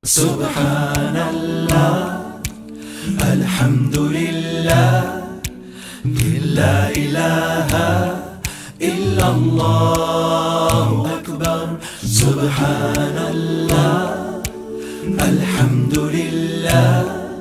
Subhanallah, Alhamdulillah, illallahu, illallahu, Akbar. Subhanallah, Alhamdulillah,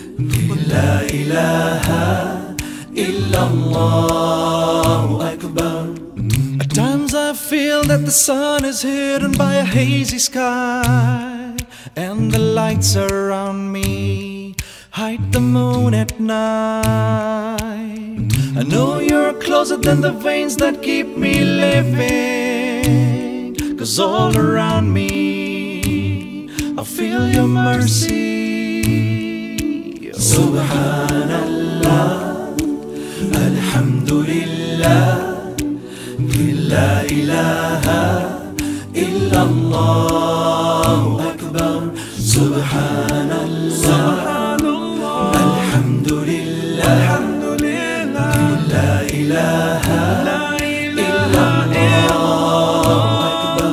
illallahu, Akbar. At times I feel that the sun is hidden by a hazy sky, and the lights around me hide the moon at night. I know you're closer than the veins that keep me living, 'cause all around me I feel your mercy. Subhanallah, Alhamdulillah, la ilaha illallahu, Akbar. Subhanallah, Alhamdulillah, la ilaha illallahu, Akbar.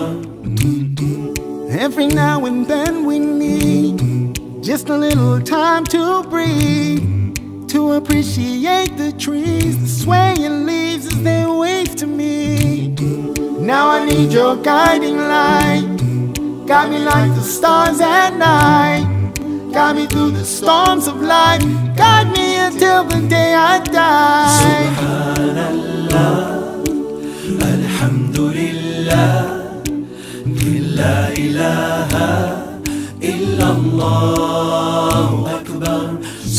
Every now and then we need just a little time to breathe, to appreciate the trees, the swaying leaves as they wave to me. Now I need your guiding light, guide me like the stars at night, guide me through the storms of life, guide me until the day I die. Subhanallah, Alhamdulillah, la ilaha illallahu, Akbar.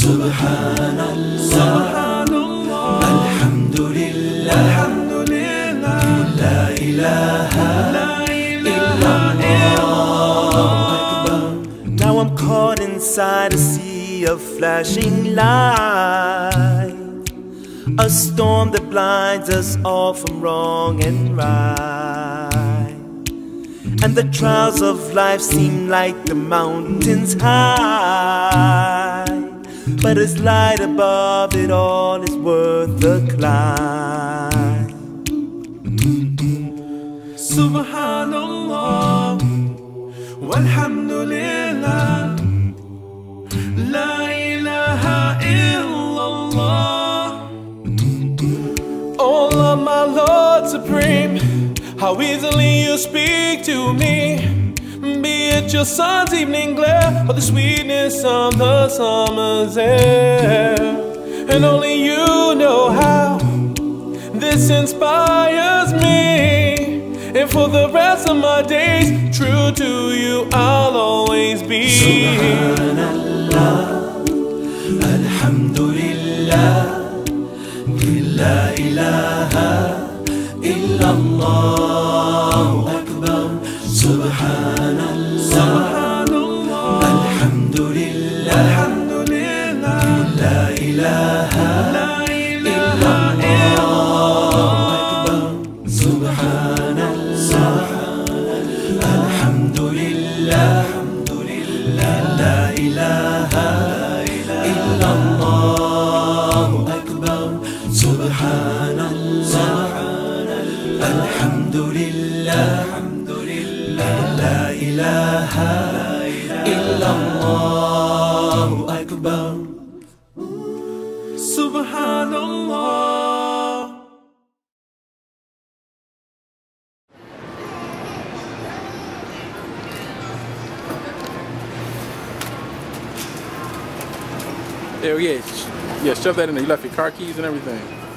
Subhanallah, Alhamdulillah, la ilaha illallahu, Akbar. Now I'm caught inside a sea of flashing light, a storm that blinds us all from wrong and right. And the trials of life seem like the mountains high, but His light above it all is worth the climb. Subhanallah, walhamdulillah, la ilaha illallah. Oh Lord, my Lord supreme, how easily you speak to me, be it your sun's evening glare or the sweetness of the summer's air. And only you know how this inspires me, and for the rest of my days, true to you I'll always be. Subhanallah, Alhamdulillah, la ilaha illallahu, Akbar. Subhanallah, Alhamdulillah, la ilaha illallahu, Akbar. Subhanallah, Alhamdulillah, la ilaha illallahu, Akbar. Subhanallah, Alhamdulillah, la ilaha illallahu, Akbar. Subhanallah. Yeah, shove that in there. You left your car keys and everything.